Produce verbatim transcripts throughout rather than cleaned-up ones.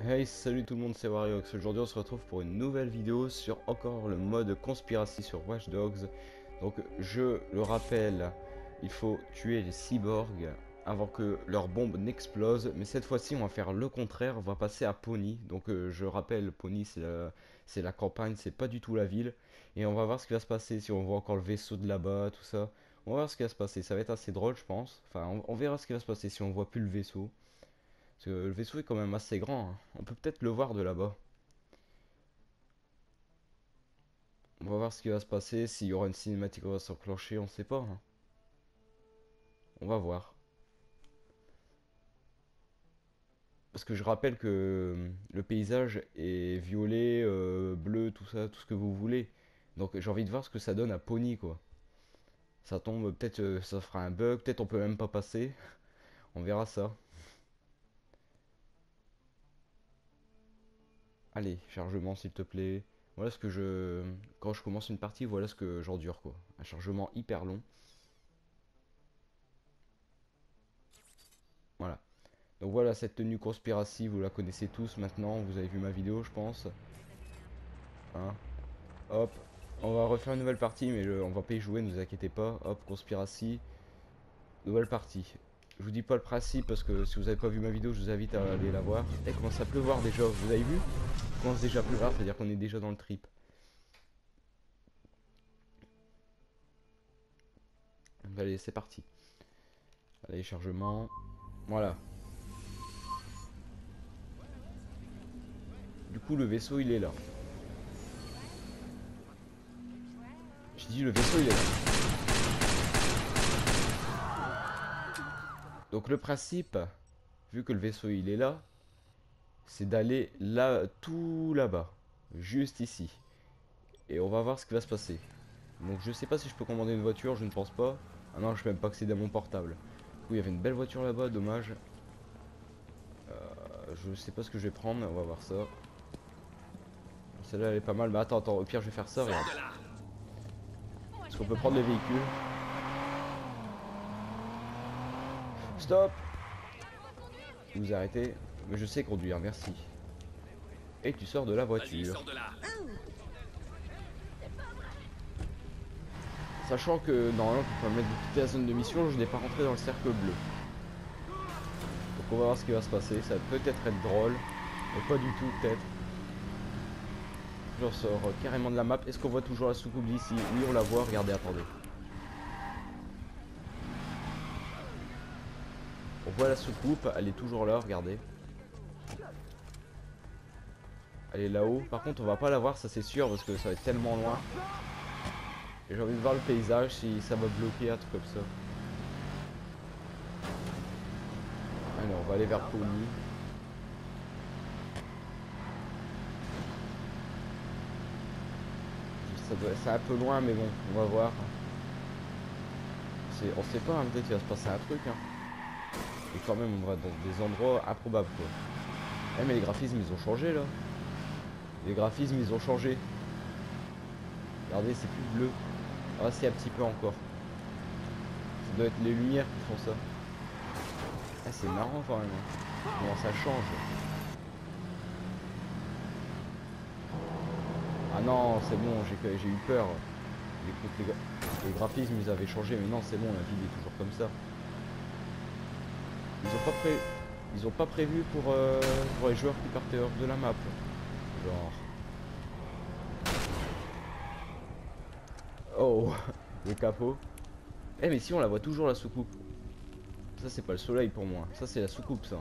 Hey, salut tout le monde, c'est Wariox. Aujourd'hui on se retrouve pour une nouvelle vidéo sur encore le mode conspiracy sur Watch Dogs. Donc je le rappelle, il faut tuer les cyborgs avant que leur bombe n'explose. Mais cette fois-ci on va faire le contraire, on va passer à Pony. Donc euh, je rappelle, Pony c'est la, c'est la campagne, c'est pas du tout la ville. Et on va voir ce qui va se passer, si on voit encore le vaisseau de là-bas, tout ça. On va voir ce qui va se passer, ça va être assez drôle je pense. Enfin on, on verra ce qui va se passer si on voit plus le vaisseau. Parce que le vaisseau est quand même assez grand, hein. On peut peut-être le voir de là-bas. On va voir ce qui va se passer, s'il y aura une cinématique qui va s'enclencher, on sait pas, hein. On va voir. Parce que je rappelle que euh, le paysage est violet, euh, bleu, tout ça, tout ce que vous voulez. Donc j'ai envie de voir ce que ça donne à Pony, quoi. Ça tombe, peut-être euh, ça fera un bug, peut-être on peut même pas passer. On verra ça. Allez, chargement s'il te plaît. Voilà ce que je... Quand je commence une partie, voilà ce que j'endure, quoi. Un chargement hyper long. Voilà. Donc voilà, cette tenue conspiracy, vous la connaissez tous maintenant, vous avez vu ma vidéo je pense. Hein. Hop, on va refaire une nouvelle partie, mais le- on va pas y jouer, ne vous inquiétez pas. Hop, conspiracy, nouvelle partie. Je vous dis pas le principe parce que si vous avez pas vu ma vidéo, je vous invite à aller la voir. Et commence à pleuvoir déjà, vous avez vu? Il commence déjà à pleuvoir, c'est à dire qu'on est déjà dans le trip. Donc, allez, c'est parti. Allez, chargement. Voilà. Du coup, le vaisseau il est là. Je dis le vaisseau il est là. Donc le principe, vu que le vaisseau il est là, c'est d'aller là, tout là-bas, juste ici. Et on va voir ce qui va se passer. Donc je sais pas si je peux commander une voiture, je ne pense pas. Ah non, je peux même pas accéder à mon portable. Du coup, il y avait une belle voiture là-bas, dommage. Euh, je sais pas ce que je vais prendre, on va voir ça. Celle-là elle est pas mal, mais attends, attends, au pire je vais faire ça, regarde. Est-ce qu'on peut prendre les véhicules? Stop! Vous arrêtez. Mais je sais conduire, merci. Et tu sors de la voiture. Sachant que normalement pour permettre de quitter la zone de mission, je n'ai pas rentré dans le cercle bleu. Donc on va voir ce qui va se passer, ça peut peut-être être drôle, mais pas du tout peut-être. Je ressors carrément de la map. Est-ce qu'on voit toujours la soucoupe d'ici? Oui, on la voit, regardez, attendez. On voit la soucoupe, elle est toujours là, regardez. Elle est là-haut. Par contre, on va pas la voir, ça c'est sûr, parce que ça va être tellement loin. Et j'ai envie de voir le paysage, si ça va bloquer, un truc comme ça. Allez, on va aller vers Pony. C'est un peu loin, mais bon, on va voir. On sait pas, hein, peut-être qu'il va se passer un truc. Hein. Et quand même, on va dans des endroits improbables, quoi. Eh, mais les graphismes, ils ont changé, là. Les graphismes, ils ont changé. Regardez, c'est plus bleu. Ah, c'est un petit peu encore. Ça doit être les lumières qui font ça. Ah, c'est marrant, quand même. Comment ça change. Ah non, c'est bon, j'ai eu peur. J'ai cru que les, les graphismes, ils avaient changé. Mais non, c'est bon, la ville est toujours comme ça. Ils ont pas pré... Ils ont pas prévu pour, euh, pour les joueurs qui partent hors de la map. Genre... Oh, le capot. Eh mais si on la voit toujours la soucoupe. Ça c'est pas le soleil pour moi. Ça c'est la soucoupe ça.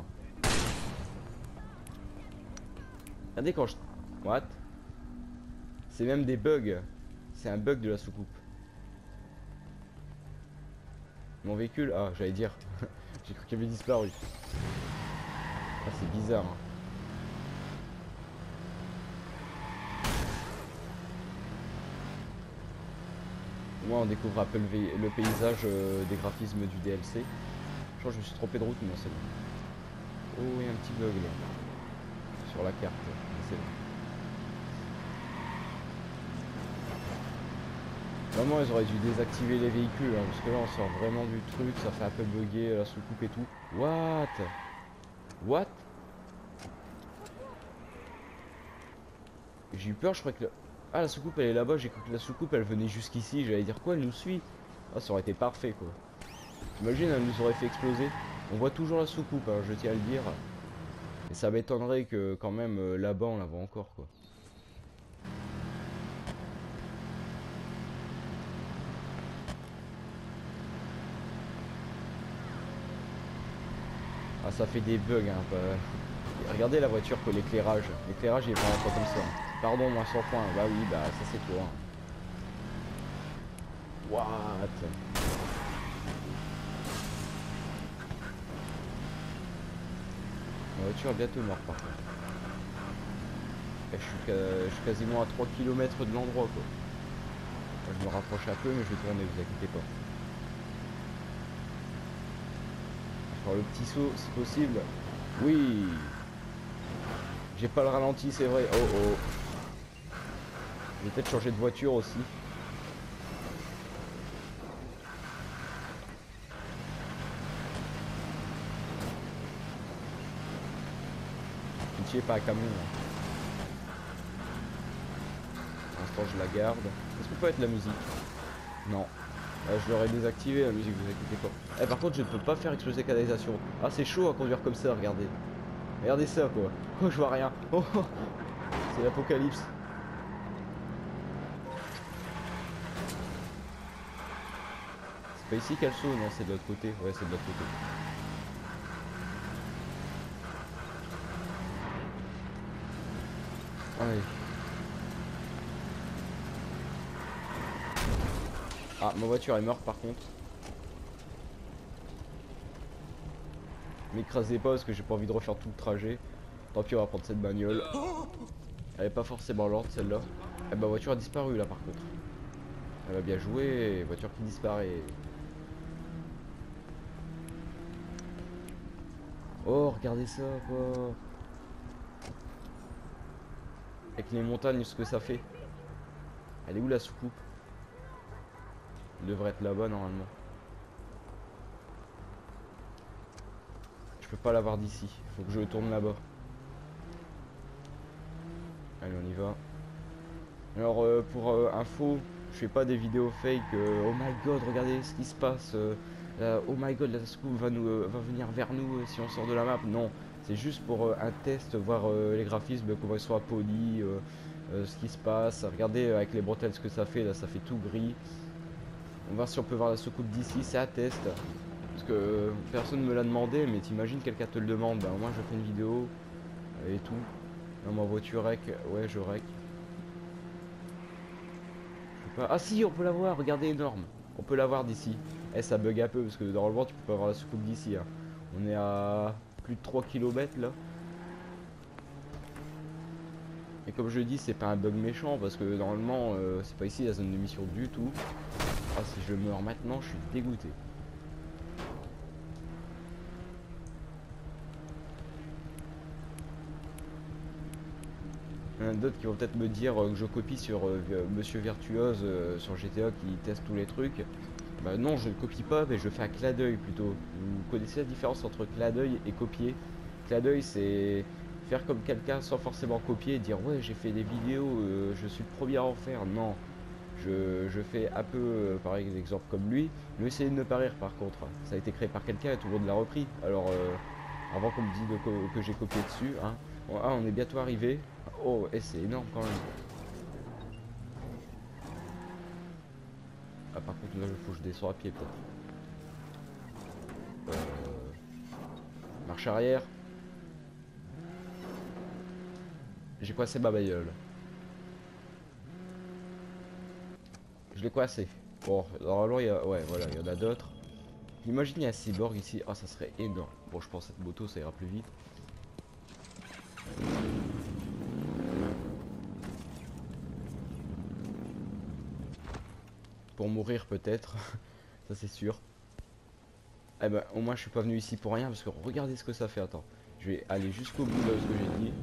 Regardez quand je... What? C'est même des bugs. C'est un bug de la soucoupe. Mon véhicule... Ah j'allais dire. J'ai cru qu'il avait disparu. Ah c'est bizarre. Hein. Moi on découvre un peu le, le paysage euh, des graphismes du D L C. Je crois que je me suis trompé de route, mais c'est bon. Oh, il y a un petit bug là. Sur la carte. C'est bon. Vraiment, ils auraient dû désactiver les véhicules, hein, parce que là, on sort vraiment du truc, ça fait un peu bugger la soucoupe et tout. What? What? J'ai eu peur, je crois que... La... Ah, la soucoupe, elle est là-bas. J'ai cru que la soucoupe, elle venait jusqu'ici. J'allais dire quoi, elle nous suit. Ah, ça aurait été parfait, quoi. T'imagines, elle nous aurait fait exploser. On voit toujours la soucoupe, hein, je tiens à le dire. Et ça m'étonnerait que, quand même, euh, là-bas, on la voit encore, quoi. Ah, ça fait des bugs, hein. Pas... Regardez la voiture, que l'éclairage. L'éclairage, il est vraiment pas comme ça. Pardon, moi, cent points. Bah oui, bah, ça, c'est toi. What? La voiture est bientôt morte, par contre. Et je, suis je suis quasiment à trois kilomètres de l'endroit, quoi. Je me rapproche un peu, mais je vais tourner, vous inquiétez pas. Faire le petit saut, si possible. Oui. J'ai pas le ralenti, c'est vrai. Oh oh. Je vais peut-être changer de voiture aussi. Pitié, pas un camion. Hein. Pour l'instant, je la garde. Est-ce qu'on peut être la musique? Non. Euh, je l'aurais désactivé la musique, vous inquiétez pas. Eh, par contre, je ne peux pas faire exploser la canalisation. Ah, c'est chaud à conduire comme ça, regardez. Regardez ça, quoi. Oh, je vois rien. Oh, oh. C'est l'apocalypse. C'est pas ici qu'elle saute, non, c'est de l'autre côté. Ouais, c'est de l'autre côté. Allez. Ah, ma voiture est morte par contre. M'écrasez pas parce que j'ai pas envie de refaire tout le trajet. Tant pis, on va prendre cette bagnole. Elle est pas forcément lente celle-là. Eh, ma voiture a disparu là par contre. Elle va bien jouer, voiture qui disparaît. Oh, regardez ça quoi. Avec les montagnes, ce que ça fait. Elle est où la soucoupe? Elle devrait être là-bas normalement. Je peux pas la voir d'ici. Faut que je tourne là-bas. Allez, on y va. Alors euh, pour euh, info, je fais pas des vidéos fake. Euh, oh my god, regardez ce qui se passe. Euh, là, oh my god, la soucoupe va nous euh, va venir vers nous euh, si on sort de la map. Non, c'est juste pour euh, un test, voir euh, les graphismes, comment ils sont polis, euh, euh, ce qui se passe. Regardez euh, avec les bretelles ce que ça fait. Là, ça fait tout gris. On va voir si on peut voir la soucoupe d'ici. C'est un test. Parce que euh, personne me l'a demandé, mais t'imagines quelqu'un te le demande. Bah moi je fais une vidéo et tout. Dans ma voiture rec, ouais je rec. Pas... Ah si, on peut la voir, regardez, énorme. On peut la voir d'ici. Eh, ça bug un peu parce que normalement tu peux pas voir la soucoupe d'ici. Hein. On est à plus de trois kilomètres là. Et comme je dis, c'est pas un bug méchant parce que normalement euh, c'est pas ici la zone de mission du tout. Ah, si je meurs maintenant, je suis dégoûté. Il y en a d'autres qui vont peut-être me dire euh, que je copie sur euh, Monsieur Virtuose euh, sur G T A qui teste tous les trucs. Bah non, je ne copie pas, mais je fais un clin d'œil plutôt. Vous connaissez la différence entre clin d'œil et copier? Clin d'œil, c'est faire comme quelqu'un sans forcément copier et dire ouais, j'ai fait des vidéos, euh, je suis le premier à en faire. Non, je, je fais un peu euh, pareil, exemple comme lui, mais essayez de ne pas rire par contre. Ça a été créé par quelqu'un et tout le monde l'a repris. Alors, euh, avant qu'on me dise de co que j'ai copié dessus, hein. Bon, ah, on est bientôt arrivé. Oh, et c'est énorme quand même. Ah, par contre, là, il faut que je descends à pied, peut-être. Euh... Marche arrière. J'ai coincé ma bagnole. Je l'ai coincé. Bon, normalement, il y a... Ouais, voilà, il y en a d'autres. Imaginez un cyborg ici. Ah, ça serait énorme. Bon, je pense que cette moto, ça ira plus vite. Pour mourir peut-être, ça c'est sûr. Eh ben au moins je suis pas venu ici pour rien parce que regardez ce que ça fait. Attends, je vais aller jusqu'au bout de ce que j'ai dit.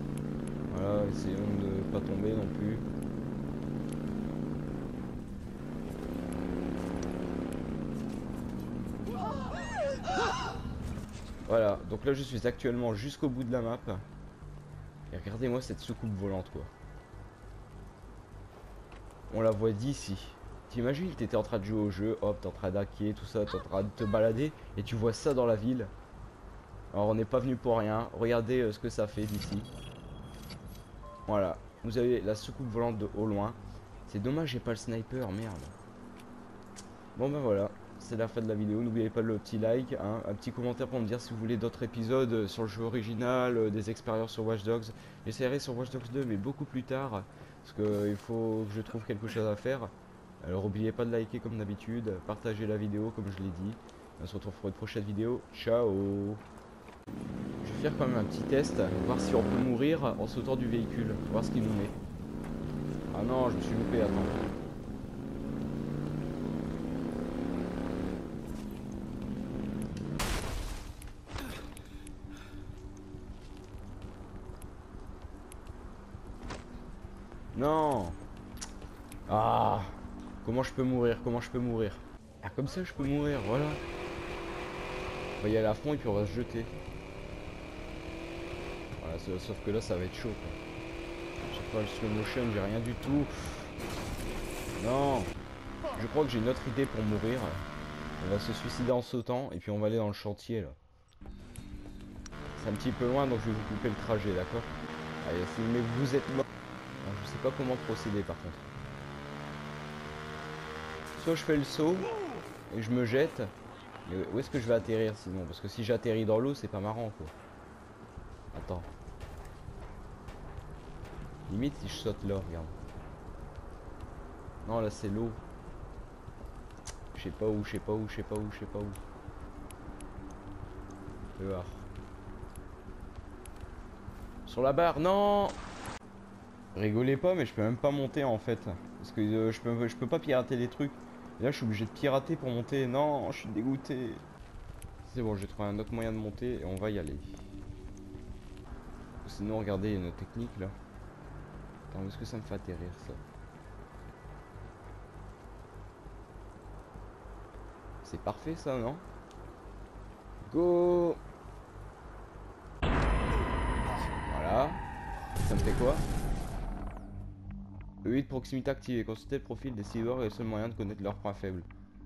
Voilà, essayons de pas tomber non plus. Voilà, donc là je suis actuellement jusqu'au bout de la map. Et regardez-moi cette soucoupe volante quoi. On la voit d'ici. T'imagines, t'étais en train de jouer au jeu, hop, t'es en train d'hacker, tout ça, t'es en train de te balader, et tu vois ça dans la ville. Alors on n'est pas venu pour rien, regardez euh, ce que ça fait d'ici. Voilà, vous avez la soucoupe volante de au loin. C'est dommage j'ai pas le sniper, merde. Bon ben voilà, c'est la fin de la vidéo, n'oubliez pas le petit like, hein, un petit commentaire pour me dire si vous voulez d'autres épisodes sur le jeu original, euh, des expériences sur Watch Dogs. J'essaierai sur Watch Dogs deux mais beaucoup plus tard, parce qu'il faut que je trouve quelque chose à faire. Alors n'oubliez pas de liker comme d'habitude, partagez la vidéo comme je l'ai dit. On se retrouve pour une prochaine vidéo, ciao. Je vais faire quand même un petit test, voir si on peut mourir en sautant du véhicule, voir ce qu'il nous met. Ah non, je me suis loupé, attends. Non. Ah. Comment je peux mourir? Comment je peux mourir? Ah comme ça je peux mourir, voilà. On va y aller à fond et puis on va se jeter. Voilà, sauf que là ça va être chaud quoi. J'ai pas le slow motion, j'ai rien du tout. Non. Je crois que j'ai une autre idée pour mourir. On va se suicider en sautant et puis on va aller dans le chantier là. C'est un petit peu loin donc je vais vous couper le trajet, d'accord? Allez, si mais vous êtes mort. Alors, je sais pas comment procéder par contre. Soit je fais le saut et je me jette. Mais où est-ce que je vais atterrir sinon? Parce que si j'atterris dans l'eau, c'est pas marrant quoi. Attends. Limite si je saute là, regarde. Non là c'est l'eau. Je sais pas où, je sais pas où, je sais pas où, je sais pas où. Dehors. Sur la barre, non! Rigolez pas, mais je peux même pas monter en fait. Parce que euh, je, peux, je peux pas pirater les trucs. Et là je suis obligé de pirater pour monter. Non, je suis dégoûté. C'est bon, j'ai trouvé un autre moyen de monter et on va y aller. Sinon, regardez, il y a une technique là. Attends, est-ce que ça me fait atterrir ça? C'est parfait ça, non? Go! Voilà. Ça me fait quoi? E huit proximité activée. Consulter le profil des cyborgs est le seul moyen de connaître leurs points faibles.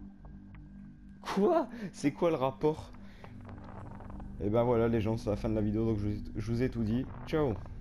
Quoi? C'est quoi le rapport? Et ben voilà les gens, c'est la fin de la vidéo, donc je, je vous ai tout dit. Ciao!